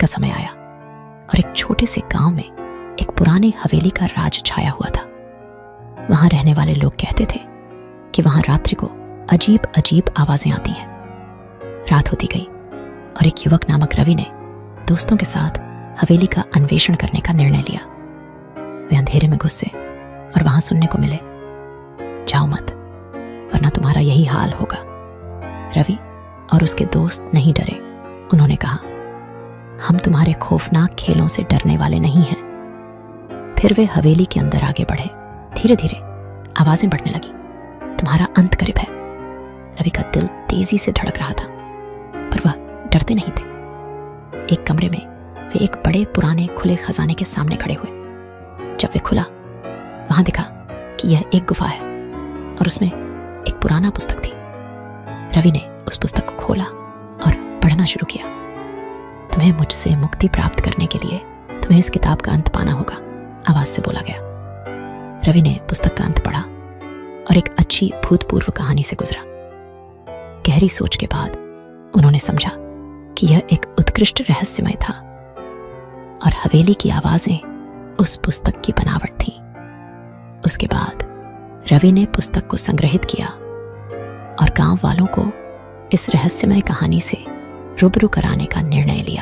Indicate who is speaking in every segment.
Speaker 1: का समय आया और एक छोटे से गांव में एक पुरानी हवेली का राज छाया हुआ था। वहां रहने वाले लोग कहते थे कि वहां रात्रि को अजीब अजीब आवाजें आती हैं। रात होती गई और एक युवक नामक रवि ने दोस्तों के साथ हवेली का अन्वेषण करने का निर्णय लिया। वे अंधेरे में घुसे और वहां सुनने को मिले, जाओ मत वरना तुम्हारा यही हाल होगा। रवि और उसके दोस्त नहीं डरे। उन्होंने कहा, हम तुम्हारे खौफनाक खेलों से डरने वाले नहीं हैं। फिर वे हवेली के अंदर आगे बढ़े। धीरे धीरे आवाजें बढ़ने लगी, तुम्हारा अंत करीब है। रवि का दिल तेजी से धड़क रहा था, पर वह डरते नहीं थे। एक कमरे में वे एक बड़े पुराने खुले खजाने के सामने खड़े हुए। जब वे खुला, वहां दिखा कि यह एक गुफा है और उसमें एक पुराना पुस्तक थी। रवि ने उस पुस्तक को खोला और पढ़ना शुरू किया। तुम्हें मुझसे मुक्ति प्राप्त करने के लिए तुम्हें इस किताब का अंत पाना होगा, आवाज से बोला गया। रवि ने पुस्तक का अंत पढ़ा और एक अच्छी भूतपूर्व कहानी से गुजरा। गहरी सोच के बाद उन्होंने समझा कि यह एक उत्कृष्ट रहस्यमय था और हवेली की आवाजें उस पुस्तक की बनावट थी। उसके बाद रवि ने पुस्तक को संग्रहित किया और गांव वालों को इस रहस्यमय कहानी से रूबरू कराने का निर्णय लिया।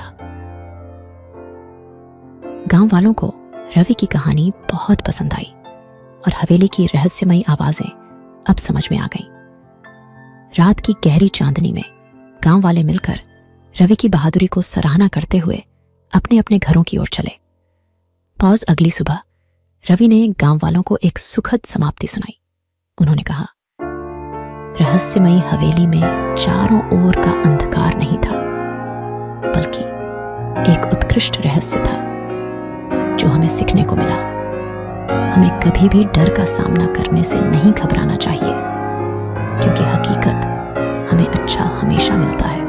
Speaker 1: गांव वालों को रवि की कहानी बहुत पसंद आई और हवेली की रहस्यमयी आवाजें अब समझ में आ गईं। रात की गहरी चांदनी में गांव वाले मिलकर रवि की बहादुरी को सराहना करते हुए अपने अपने घरों की ओर चले। पौज अगली सुबह रवि ने गांव वालों को एक सुखद समाप्ति सुनाई। उन्होंने कहा, रहस्यमयी हवेली में चारों ओर का अंधकार नहीं था, बल्कि एक उत्कृष्ट रहस्य था जो हमें सीखने को मिला। हमें कभी भी डर का सामना करने से नहीं घबराना चाहिए, क्योंकि हकीकत हमें अच्छा हमेशा मिलता है।